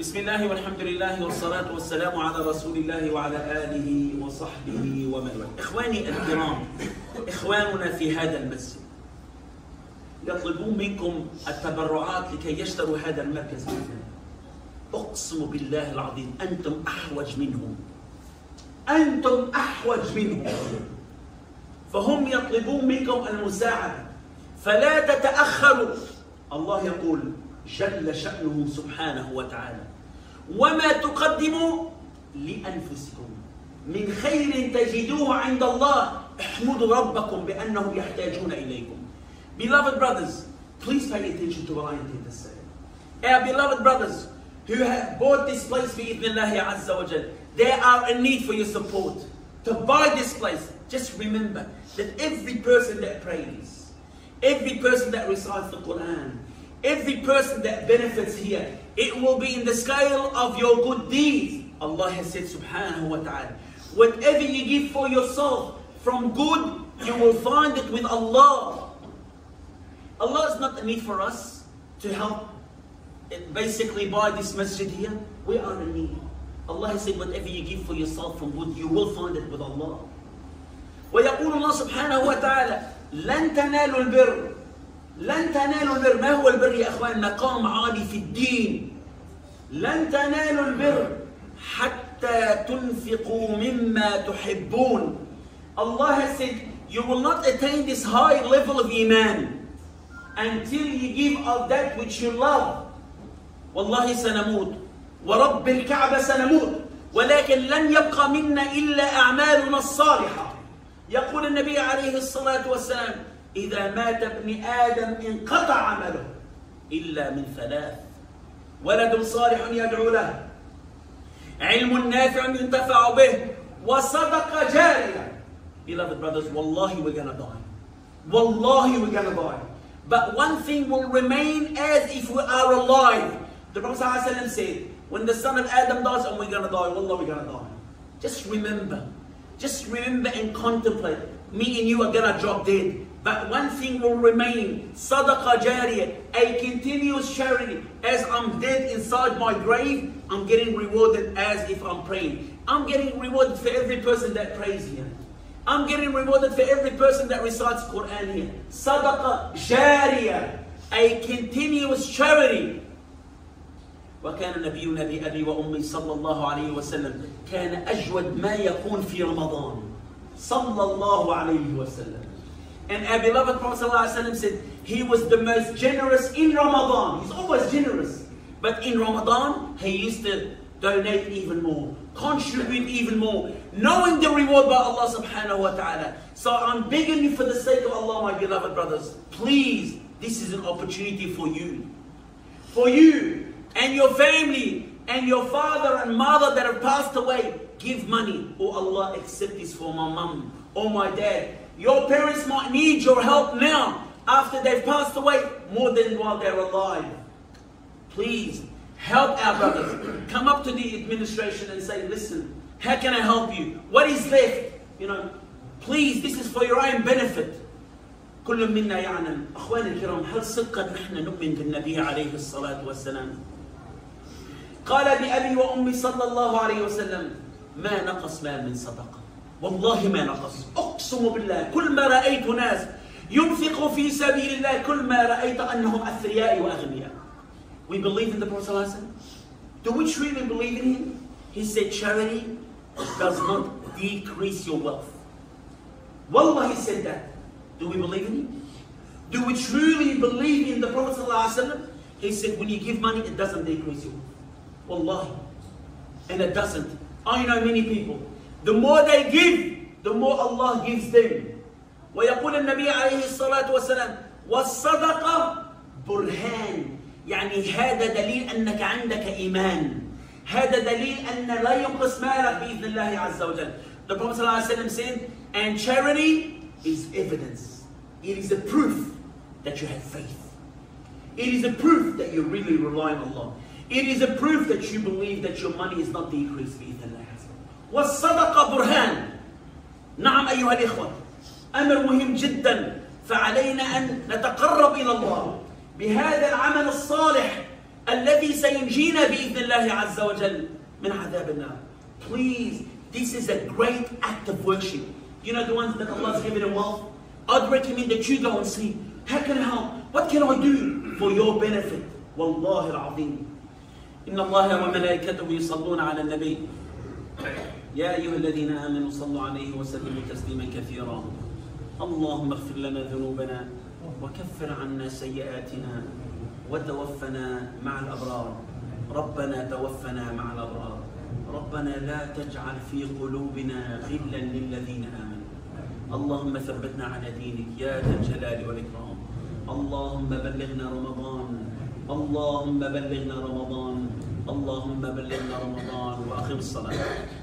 بسم الله والحمد لله والصلاة والسلام على رسول الله وعلى آله وصحبه ومن والاه. إخواني الكرام، إخواننا في هذا المسجد يطلبون منكم التبرعات لكي يشتروا هذا المركز بإذن الله. أقسم بالله العظيم أنتم أحوج منهم، أنتم أحوج منهم، فهم يطلبون منكم المساعدة فلا تتأخروا. الله يقول جل شأنه سبحانه وتعالى: وما تقدموا لأنفسكم من خير تجدوه عند الله احمدوا ربكم بأنهم يحتاجون إليكم. Beloved brothers, please pay attention to what I intend to say. Our beloved brothers who have bought this place بإذن الله عز وجل, they are in need for your support. To buy this place, just remember that every person that prays, every person that recites the Quran, every person that benefits here, it will be in the scale of your good deeds. Allah has said subhanahu wa ta'ala, whatever you give for yourself from good, you will find it with Allah. Allah is not in need for us to help basically buy this masjid here. We are in need. Allah has said whatever you give for yourself from good, you will find it with Allah. ويقول الله سبحانه وتعالى لن تنالوا البر. لن تنالوا البر. ما هو البر يا أخوان؟ مقام عالي في الدين. لن تنالوا البر حتى تنفقوا مما تحبون. Allah has said you will not attain this high level of iman until you give of that which you love. والله سنموت ورب الكعبة سنموت ولكن لن يبقى منا إلا أعمالنا الصالحة. يقول النبي عليه الصلاة والسلام إذا مات ابن آدم انقطع عمله إلا من ثلاث: ولد صالح يدعو له، علم نافع ينتفع به، وصدقة جارية. Beloved brothers, wallahi we're gonna die. Wallahi we're gonna die. But one thing will remain as if we are alive. The Prophet ﷺ said, when the son of Adam dies, and we're gonna die, wallah we're gonna die. Just remember and contemplate. Me and you are gonna drop dead. But one thing will remain, sadaqah jariyah, a continuous charity. As I'm dead inside my grave, I'm getting rewarded as if I'm praying. I'm getting rewarded for every person that prays here. I'm getting rewarded for every person that recites Quran here. Sadaqah jariyah, a continuous charity. وكان نبينا بأبي وأمي صلى الله عليه وسلم كان أجود ما يكون في رمضان صلى الله عليه وسلم. And our beloved Prophet ﷺ said he was the most generous in Ramadan. He's always generous. But in Ramadan, he used to donate even more, contribute even more, knowing the reward by Allah subhanahu wa ta'ala. So I'm begging you for the sake of Allah, my beloved brothers, please, this is an opportunity for you. For you and your family and your father and mother that have passed away, give money. Oh Allah, accept this for my mum or my dad. Your parents might need your help now after they've passed away more than while they're alive. Please help our brothers. Come up to the administration and say, listen, how can I help you? What is left? You know, please, this is for your own benefit. كل منا يعلم أخواني الكرام هل صدقا نحن نؤمن بالنبي عليه الصلاة والسلام؟ قال بأبي وأمي صلى الله عليه وسلم ما نقص مال من صدقة. والله ما نقص. أقسم بالله كل ما رأيت ناس ينفق في سبيل الله كل ما رأيت أنهم أثرياء وأغنياء. We believe in the Prophet ﷺ. Do we truly believe in him? He said charity does not decrease your wealth. Wallah, he said that. Do we believe in him? Do we truly believe in the Prophet ﷺ? He said when you give money it doesn't decrease you. Wallahi. And it doesn't. I know many people. The more they give, the more Allah gives them. ويقول النبي عليه الصلاة والسلام والصدقة برهان. يعني هذا دليل أنك عندك إيمان. هذا دليل أن لا ينقص مالك بإذن الله عز وجل. The Prophet صلى الله عليه وسلم said, and charity is evidence. It is a proof that you have faith. It is a proof that you really rely on Allah. It is a proof that you believe that your money is not decreased بإذن الله. والصدقة برهان. نعم أيها الإخوة، أمر مهم جدا، فعلينا أن نتقرب إلى الله بهذا العمل الصالح الذي سينجينا بإذن الله عز وجل من عذاب النار. Please, this is a great act of worship. You know the ones that Allah has given in wealth? I'd recommend that you go and see, how can I help? What can I do for your benefit? والله العظيم. إن الله وملائكته يصلون على النبي. يا أيها الذين آمنوا صلوا عليه وسلموا تسليما كثيرا. اللهم اغفر لنا ذنوبنا وكفر عنا سيئاتنا وتوفنا مع الأبرار. ربنا توفنا مع الأبرار. ربنا لا تجعل في قلوبنا غلا للذين آمنوا. اللهم ثبتنا على دينك يا ذا الجلال والإكرام. اللهم بلغنا رمضان. اللهم بلغنا رمضان. اللهم بلغنا رمضان وأقم الصلاة.